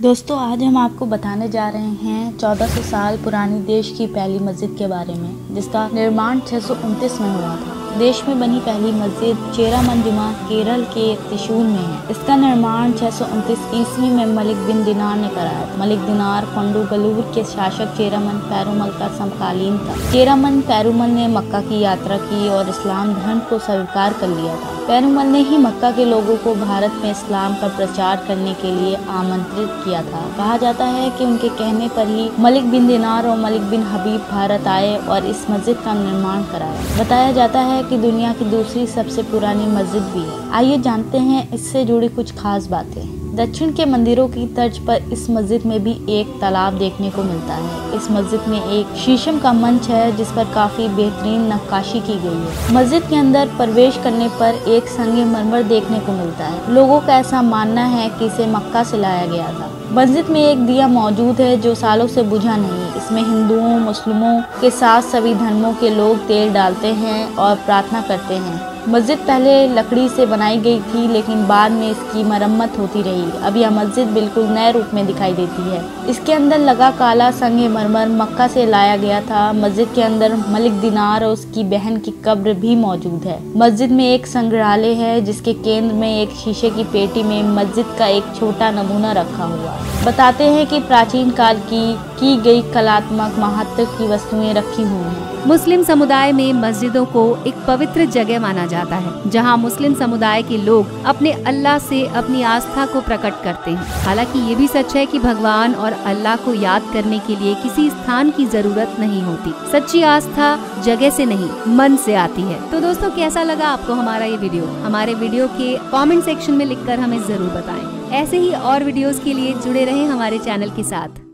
दोस्तों आज हम आपको बताने जा रहे हैं 1400 साल पुरानी देश की पहली मस्जिद के बारे में, जिसका निर्माण 629 में हुआ था। देश में बनी पहली मस्जिद चेरामंजिमा केरल के त्रिशूर में है। इसका निर्माण 629 ईस्वी में मलिक बिन दिनार ने कराया। मलिक दिनार पंडुगलूर के शासक चेरामन पेरुमल का समकालीन था। चेरामन पेरुमल ने मक्का की यात्रा की और इस्लाम धर्म को स्वीकार कर लिया था। पेरुमल ने ही मक्का के लोगों को भारत में इस्लाम का प्रचार करने के लिए आमंत्रित किया था। कहा जाता है कि उनके कहने पर ही मलिक बिन दिनार और मलिक बिन हबीब भारत आए और इस मस्जिद का निर्माण कराया। बताया जाता है कि दुनिया की दूसरी सबसे पुरानी मस्जिद भी है। आइए जानते हैं इससे जुड़ी कुछ खास बातें। दक्षिण के मंदिरों की तर्ज पर इस मस्जिद में भी एक तालाब देखने को मिलता है। इस मस्जिद में एक शीशम का मंच है जिस पर काफी बेहतरीन नक्काशी की गई है। मस्जिद के अंदर प्रवेश करने पर एक संगमरमर देखने को मिलता है। लोगों का ऐसा मानना है कि इसे मक्का से लाया गया था। मस्जिद में एक दिया मौजूद है जो सालों से बुझा नहीं। इसमें हिंदुओं मुस्लिमों के साथ सभी धर्मों के लोग तेल डालते हैं और प्रार्थना करते हैं। मस्जिद पहले लकड़ी से बनाई गई थी, लेकिन बाद में इसकी मरम्मत होती रही। अब यह मस्जिद बिल्कुल नए रूप में दिखाई देती है। इसके अंदर लगा काला संगमरमर मक्का से लाया गया था। मस्जिद के अंदर मलिक दिनार और उसकी बहन की कब्र भी मौजूद है। मस्जिद में एक संग्रहालय है जिसके केंद्र में एक शीशे की पेटी में मस्जिद का एक छोटा नमूना रखा हुआ है। बताते हैं कि प्राचीन काल की गई कलात्मक महत्व की वस्तुएं रखी हुई हैं। मुस्लिम समुदाय में मस्जिदों को एक पवित्र जगह माना जाता है, जहां मुस्लिम समुदाय के लोग अपने अल्लाह से अपनी आस्था को प्रकट करते हैं। हालांकि ये भी सच है कि भगवान और अल्लाह को याद करने के लिए किसी स्थान की जरूरत नहीं होती। सच्ची आस्था जगह से नहीं, मन से आती है। तो दोस्तों, कैसा लगा आपको हमारा ये वीडियो? हमारे वीडियो के कमेंट सेक्शन में लिखकर हमें जरूर बताएं। ऐसे ही और वीडियोस के लिए जुड़े रहें हमारे चैनल के साथ।